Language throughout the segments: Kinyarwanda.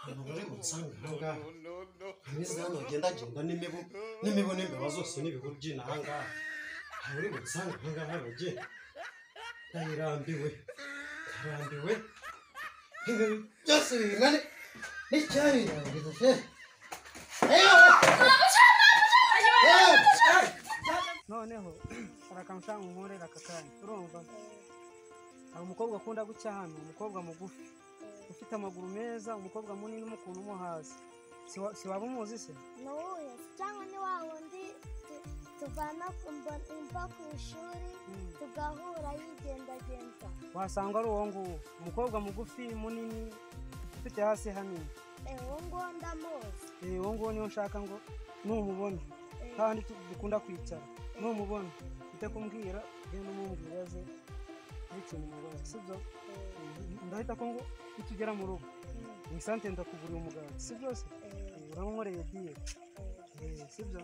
Abagore gunsanga hanga. Niza hano genda n'imibu n'imbeba zose n'ibihuru by'ina hanga. Abagore gunsanga hanga habaje. Ndayirambiwe. Byose bingane n'icyayi ndabivuze se. Noneho arakamsanga nkorera kakanya urumva aba umukobwa akunda gucya hano umukobwa mugufi ufite amaguru meza umukobwa munini n'umukuntu umuhazi si waba umuzi se Noye cyangwa ni wa wundi tuvana imva ku ishuri tugahura yigendagenda wasanga ari uwo nguwo umukobwa mugufi munini ufite hasi hanini uwo nguwo ndamuzi uwo nguwo niyo nshaka ngo numubona kandi dukunda kwicara numubona ite kumbwira genda umumbwira ze n'ikintu mubaza sibyo ndahita ko ngo itugera mu rugo ni sante ndakugurira umugati sibyo se urankoreye diye sibyo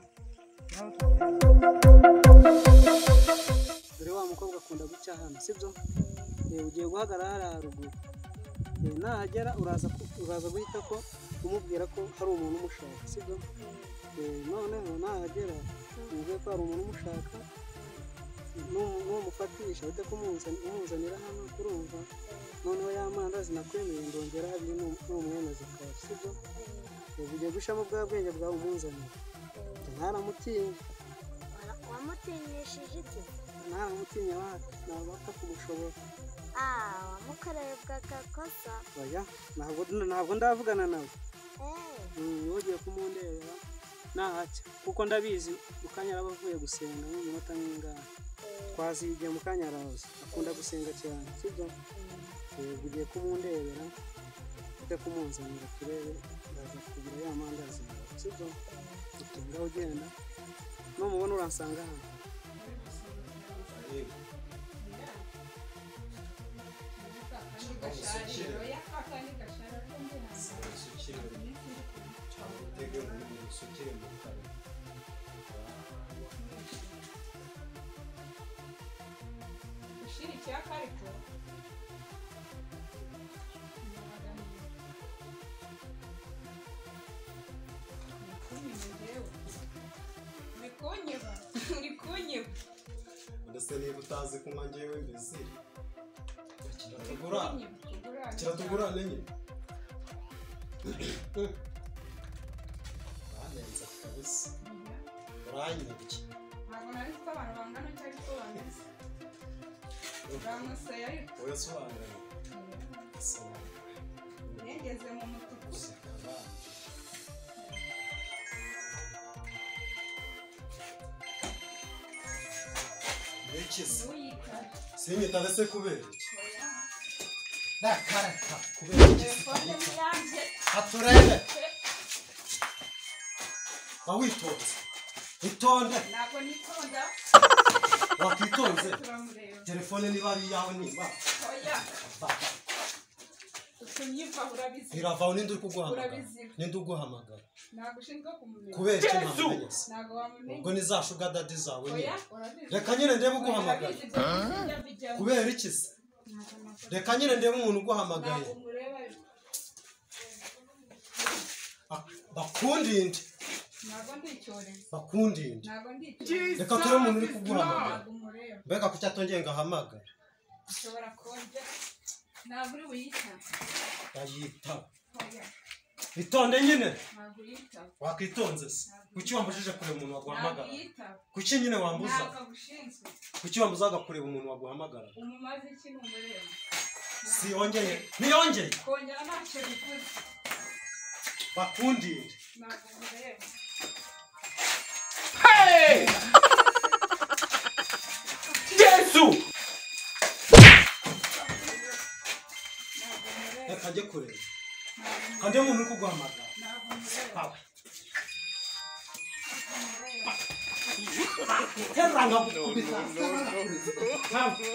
dore wa mukobwa akunda gucya hano sibyo ugiye guhagarara haruguru nahagera uraza guhita ko umubwira ko hari umuntu umushaka sibyo noneho nahagera uvuge ko hari umuntu umushaka n'umufatisha uhite kumuzanira hano kurumva noneho y'amandazi nakwemeye ndongera habiri n'umwemezi kawe sibyo ugiye gushamo bwa bwenge bwawe umunzanira ntaramutinya wamutinyishije iki ntaramutinya nabapfa kumushobora wamukoreye bw'agakosa oya ntabwo ndavugana nawe niwe ugiye kumundebera nahaca kuko ndabizi mukanya araba avuye gusenga nk'umunota nk'ingana twazigiye mukanya araza akunda gusenga cyane sibyo ugiye kumundebera ujya kumunzanira turebe ndaza kugira ya mandazi sibyo utunga ugenda numubona uransanga hano ndetse niba utazi kunywa njyewe mbizi kiratugurane nyine banenze kabisa uranyibye ntabwo nari mfite abantu bangana cyangwa ko bameze uramuseye ariko oya sobanura yengeze mu mutuku sinyita ndetse kubera iki ndakaraka kubera iki aturebe wawitonze itonde ntabwo nitonda wakwitonze telefone niba ari yawe niba oya utunyiva urabizi iravaho ninde uri kuguhamagara ninde uguhamagara ntabwo ushinzwe kumumenya kubera iki ntamumenya ntabwo wamumenya ubwo ni za shuga dadi zawe nyine urabizi reka nyine ndebe uguhamagara kubera iki se reka nyine ndebe umuntu uguhamagaye bakundinde ntabwo ndi icyorezo bakundinde ntabwo ndi icyorezo reka turebe umuntu uri kuguhamagara mbega kuki atongeye ngo ahamagare ushobora konje ntabwo uri buyitaba yayitaba itonde nyine ntabwo uyitaba wakwitonze se kuki wambujije kureba umuntu waguhamagara kuki nyine ntabwo wambuza agushinzwe kuki wambuzaga kureba umuntu waguhamagara umumaze iki n'umureba si yongeye ntiyongeye kongera ntacyo bivuze bakundinde ntabwo umureba Yesu reka njye kureba kandi umuntu uri kuguhamagara ntabwo umureba teranga gukubita ntabwo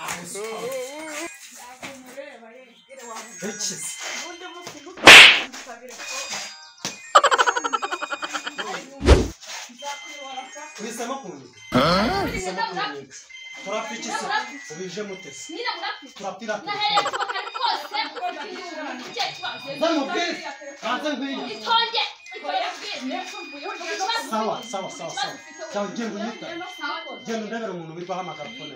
umureba yegere wamuze ikizi ubundi munsi ntukamusabire ko nzakuyobora uhisemo kunywa turapiki se ubije mutesi turapira nahereye kubakari kose zamubwire Kanze nkwiye. Itonde. Sawa. Ciao genda unyita. Genda ndebera umuntu biri bahamagara phone.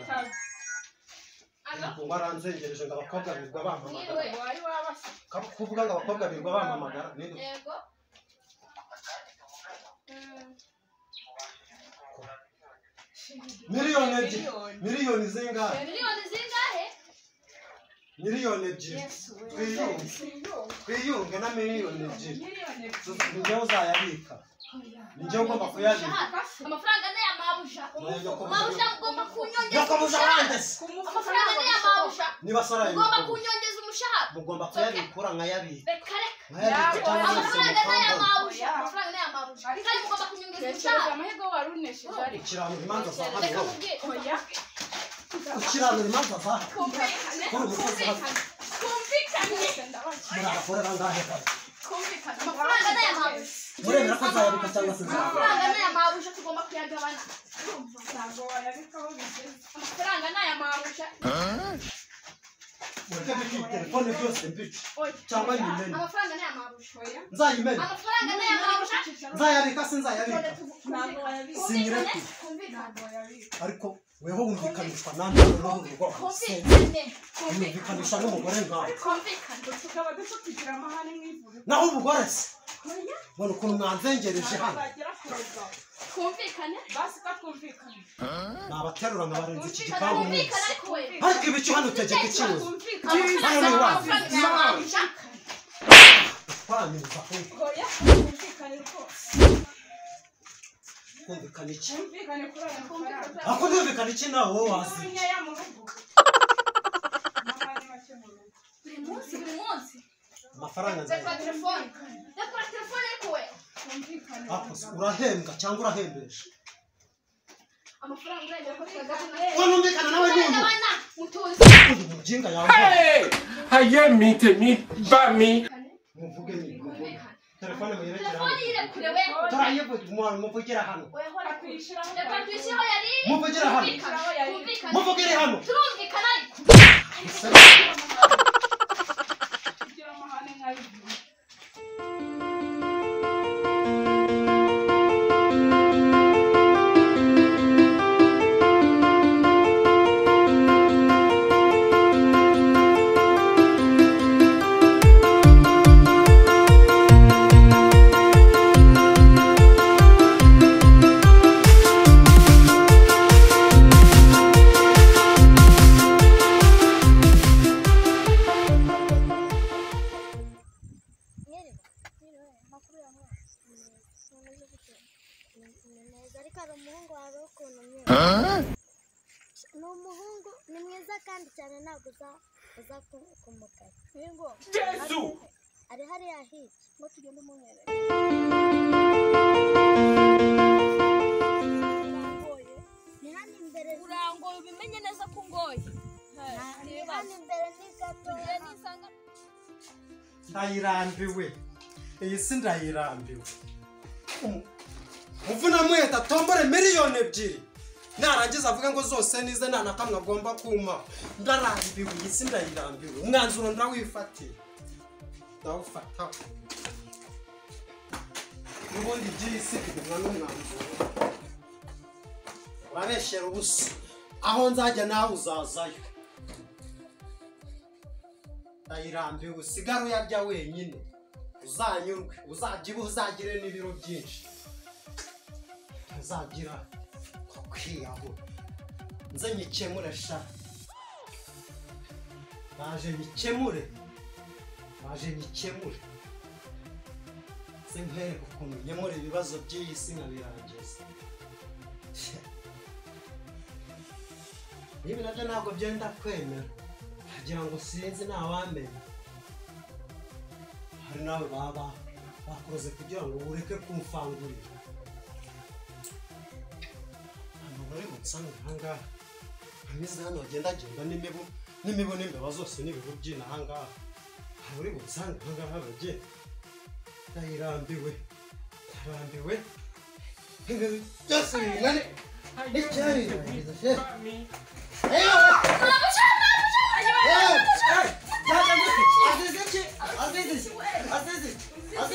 Ngo baranzengereje ngo abakobwa birirwa bampamagara. Kuvuga ngo abakobwa birirwa bampamagara. Yego. Miliyoni ebyiri. Miliyoni zingahe? Miliyoni zingahe? Miliyoni ebyiri. Twiyunge na miliyoni ebyiri. Njyewe uzayabika. Njyewe ugomba kuyabika. Amafaranga ni ya mabusha. Mabusha ugomba kunyongeza. Nyakabusha wandese. Amafaranga ni ya mabusha. Niba saraye. Ugomba kunyongeza umushahara. Mugomba kuyabikura nkayabika. Reka. Nkayabika cyangwa se Amafaranga ni ya mabusha. Amafaranga ni ya mabusha. Kandi mugomba kunyongeza umushahara. amahirwe warunesheje ari Ukiranura imanza za Reka hano. mubwire. Ukiranura imanza za hano. kumvikane Kuri umukozi hano. Murakorera ngahe kare. Amafaranga ni ya mabusha. Muremera ko nzayabika cyangwa se nzayabika. Amafaranga ni ya mabusha tugomba kuyagabana. ntabwo wayabikaho bigeze Amafaranga ni ya mabusha. Ureke biki telefone byose mbice. Cyangwa nyimene. Amafaranga ni ya mabusha. Nzayimene. Amafaranga ni ya mabusha. Nzayabika se nzayabika. ntabwo wayabika Sinyireke. ntabwo wayabika Ariko weho wumvikanishwa nande n'urugo rwose. Wumvikanisha n'umugore nkawe. tukaba dutugira amahane mw'ivuriro Naho ubugore se. Bona ukuntu mwanzengereje hano. bagera kuroga Kumvikane. basi ko twumvikane Nabaterura nkabarenza iki gipangu neza. Kumvikane ariko we. Ariko ibicu hano utegeka ikiwe. Amafaranga ni ya mabusha. Twanyuza ahubwo. oya twumvikane rwose Kumvikana iki? twumvikane kuri aya mafaranga Ako ndumvikana iki nawe wowe wazi. nkeya mu rugo amahane make mu rugo Buri munsi. Amafaranga Rekura nzayabika. telefone. Rekura telefone ariko we. twumvikane Ako urahembwa cyangwa urahembesha. Amafaranga urengera ko tuyagabana. Ko numvikana nawe n'uyu. Tuyagabana. Mutuze. Uyu mujinga yambaye. Hey! Haye mite mi ba mi. Muvuge ni. Telefone muyirekera hano. Telefone irekure we. Turayivuga muvugira hano. We hora kwishyiraho Rekura tuyishyiraho yari. Muvugira hano. Kumvikane. Muvugire hano. Turumvikana ariko. kugira amahane nk'ay'ivuriro ariko hari umuhungu wawe ukuntu ni umuhungu ni mwiza kandi cyane ntabwo uza kumukara Jesu! ari hariya hirya ngo tugende umunyerera ni hano imbere Urangoye ubimenye neza ko ungoye. ni hano imbere ni gatoya Ndayirambiwe. Iyi si ndayirambiwe. Muvuna mweta tombore miliyoni ebyiri. Narangiza avuga ngo zose nize nta na kamwe agomba kumpa. Ndarambiwe iyi si ndayirambiwe. Umwanzuro ndawifatiye. Ndawufata. Ubundi by'isi kugumwa n'umwanzuro. Urabeshyera ubusa. Aho nzajya nawe uzazayo. Ndayirambiwe usigara uyarya wenyine. Uzanyurwe, uzabyibuha uzagire n'ibiro byinshi. Uzagira kwiyahura. Nze nyikemure sha. Naje nyikemure. Se nkwereka ukuntu nyemura ibibazo by'iyi si nkabirangiza. Niba nabyo ntabwo byenda kwemera. Kugira ngo sinzi ntawamenya. Hari nawe baba bakoze kugira ngo ureke kumfangurira. Hano bari gutsanga ahangaha. Ameze hano agenda n'imibu n'imbeba zose n'ibihu by'ina ahangaha. Bari gutsanga ahangaha bagenda. Ndayirambiwe. Byose bingane. Icyari. Ba mi. Azizi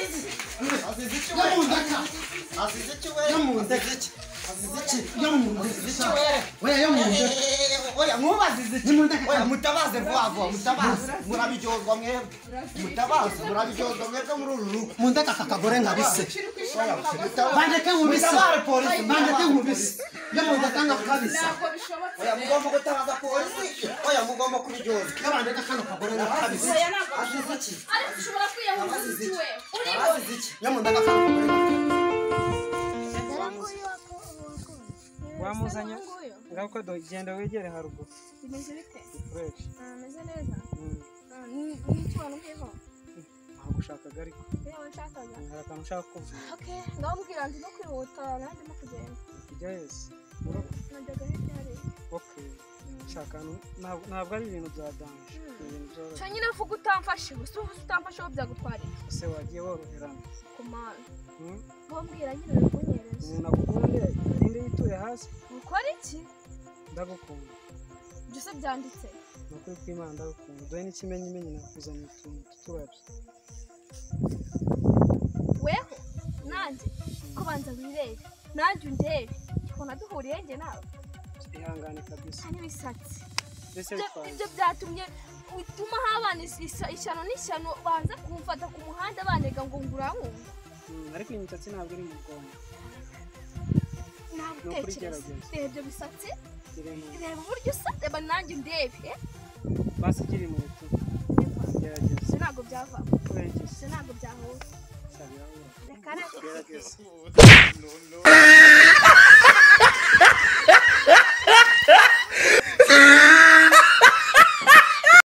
azize iki we yamunde iki azize iki yamunde iki we yamunde oya mubazize iki oya mutabaze vuba mutabaze murabijozwa mwebwe mutabaze murabijozwa mwebwe muri uru mundeka kakagore nkabise bandeke nkubise bandeke nkubise yamunde kanga kabisa oya mugomba gutabaza polisi oya mugomba kubijozwa yabandeka kano kagore nkabise azize iki ariko ushobora kwiyahura iki we azize iki yamunde kanga kagore wamuzanya ngako do genda wegere haruguru bimeze bite fresh ameze neza n'icyo wanumviyeho ntabwo ushakaga ariko yewe nshakaga hari akantu ushaka kuvuga okay ndamubwira ndi no kwihuta nanjye no kugenda kujya yesi najyaga hirya hariya okay shaka ntabwo ari ibintu bya danje ibintu byoroshye cyo nyine vuga utamfashe gusa utamfashe aho byagutwarira ese wagiye woroherana kumana ndamubwira nyine kunyereza umuntu agukunde indi yituye hasi ukora iki ndagukunda byose byanditse nukuri kw'Imana ndagukunda dore n'ikimenyimenyi nakuzanye utuntu tuturabye weho nanjye kubanza wirebe nanjye undebe ubona duhuriye njye nawe ihangane kabisa n'ibisatsi mbese ibyo byatumye utuma habana ishyano n'ishyano banza kumfata ku muhanda banega ngo ngurankunda ariko iyi misatsi ntabwo iri mu bwonko ntabwo utekereza reba ibyo bisatsi reba uburyo usa reba nanjye undebe basi ikiri mu rutugu gerageza se ntabwo byavamo kurengeza se ntabwo byahura sabira reka reka gerageza